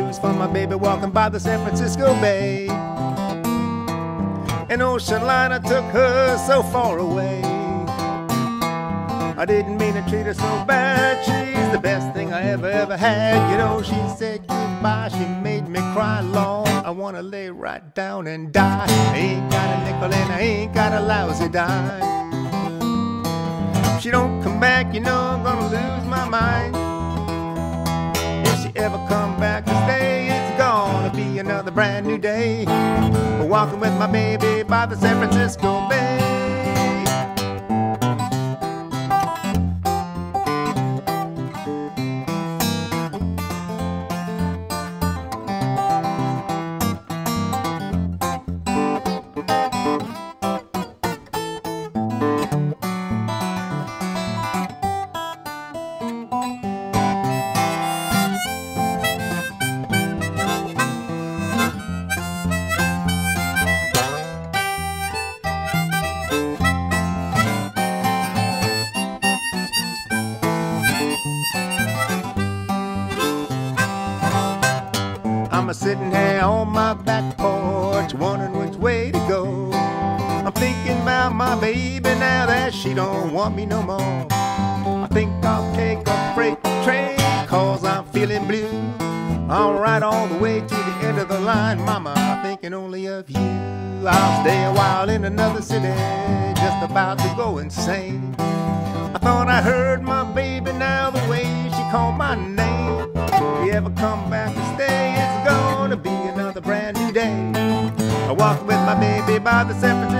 blues for my baby walking by the San Francisco Bay. An ocean liner took her so far away. I didn't mean to treat her so bad. She's the best thing I ever had. You know, she said goodbye, she made me cry long. I wanna lay right down and die. I ain't got a nickel and I ain't got a lousy dime. If she don't come back, you know I'm gonna lose my mind. If she ever come back to stay, it's gonna be another brand new day. Walking with my baby by the San Francisco Bay. I'm a-sitting here on my back porch, wondering which way to go. I'm thinking about my baby now that she don't want me no more. I think I'll take a freight train, cause I'm feeling blue. I'll ride all the way to the end of the line, mama, I'm thinking only of you. I'll stay a while in another city, just about to go insane. I thought I heard my baby now the way she called my name. If you ever come back to stay, it's gonna be another brand new day. I walk with my baby by the San Francisco